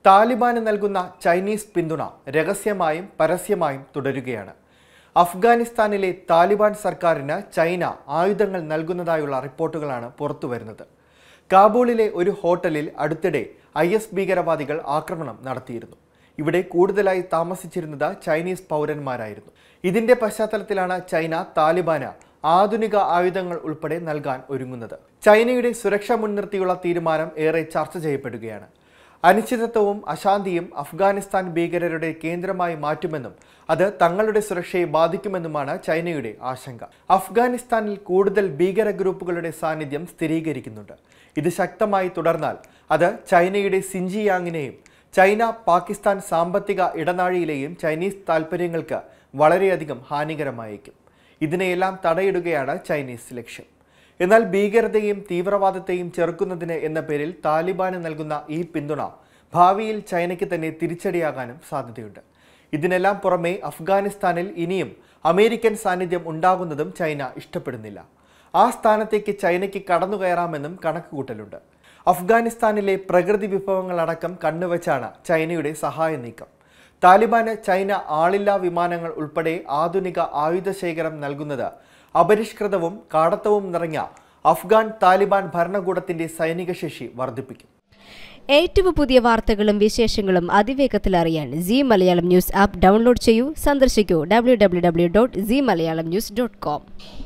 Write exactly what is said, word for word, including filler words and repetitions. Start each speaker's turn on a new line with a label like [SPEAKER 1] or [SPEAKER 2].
[SPEAKER 1] താലിബാന് നൽകുന്ന ചൈനീസ് പിന്തുണ രഹസ്യമായും പരസ്യമായും തുടരുകയാണ്. അഫ്ഗാനിസ്ഥാനിലെ താലിബാൻ സർക്കാരിന് ചൈന ആയുധങ്ങൾ നൽകുന്നതായുള്ള റിപ്പോർട്ടുകളാണ് പുറത്തുവരുന്നത്. കാബൂളിലെ ഒരു ഹോട്ടലിൽ അടുത്തിടെ ഐ എസ് ഭീകരവാദികൾ ആക്രമണം നടത്തിയിരുന്നു. ഇവിടെ കൂടുതലായി താമസിച്ചിരുന്നത് ചൈനീസ് പൗരന്മാരായിരുന്നു. ഇതിന്റെ പശ്ചാത്തലത്തിലാണ് ചൈന താലിബാന് ആധുനിക ആയുധങ്ങൾ ഉൾപ്പെടെ നൽകാൻ ഒരുങ്ങുന്നത്. ചൈനയുടെ സുരക്ഷ മുൻനിർത്തിയുള്ള തീരുമാനം ഏറെ ചർച്ച ചെയ്യപ്പെടുകയാണ്. അനിശ്ചിതത്വവും അശാന്തിയും അഫ്ഗാനിസ്ഥാൻ ഭീകരരുടെ കേന്ദ്രമായി മാറ്റുമെന്നും അത് തങ്ങളുടെ സുരക്ഷയെ ബാധിക്കുമെന്നുമാണ് ചൈനയുടെ ആശങ്ക. അഫ്ഗാനിസ്ഥാനിൽ കൂടുതൽ ഭീകര ഗ്രൂപ്പുകളുടെ സാന്നിധ്യം സ്ഥിരീകരിക്കുന്നുണ്ട്. ഇത് ശക്തമായി തുടർന്നാൽ അത് ചൈനയുടെ സിൻജിയാങ്ങിനെയും ചൈന പാകിസ്ഥാൻ സാമ്പത്തിക ഇടനാഴിയിലെയും ചൈനീസ് താൽപ്പര്യങ്ങൾക്ക് വളരെയധികം ഹാനികരമായേക്കും. ഇതിനെയെല്ലാം തടയിടുകയാണ് ചൈനീസ് ലക്ഷ്യം. എന്നാൽ ഭീകരതയും തീവ്രവാദത്തെയും ചെറുക്കുന്നതിന് എന്ന പേരിൽ താലിബാന് നൽകുന്ന ഈ പിന്തുണ ഭാവിയിൽ ചൈനയ്ക്ക് തന്നെ തിരിച്ചടിയാകാനും സാധ്യതയുണ്ട്. ഇതിനെല്ലാം പുറമെ അഫ്ഗാനിസ്ഥാനിൽ ഇനിയും അമേരിക്കൻ സാന്നിധ്യം ഉണ്ടാകുന്നതും ചൈന ഇഷ്ടപ്പെടുന്നില്ല. ആ സ്ഥാനത്തേക്ക് ചൈനയ്ക്ക് കടന്നുകയറാമെന്നും കണക്കുകൂട്ടലുണ്ട്. അഫ്ഗാനിസ്ഥാനിലെ പ്രകൃതി വിഭവങ്ങളടക്കം കണ്ണുവച്ചാണ് ചൈനയുടെ സഹായ നീക്കം. താലിബാന് ചൈന ആളില്ലാ വിമാനങ്ങൾ ഉൾപ്പെടെ ആധുനിക ആയുധശേഖരം നൽകുന്നത് അപരിഷ്കൃതവും കാടത്തവും നിറഞ്ഞ അഫ്ഗാൻ താലിബാൻ ഭരണകൂടത്തിന്റെ സൈനിക ശേഷി വർദ്ധിപ്പിക്കും.
[SPEAKER 2] ഏറ്റവും പുതിയ വാർത്തകളും വിശേഷങ്ങളും അതിവേഗത്തിൽ അറിയാൻ Zee Malayalam news app download ചെയ്യൂ. സന്ദർശിക്കൂ W W W dot Zee Malayalam news dot com.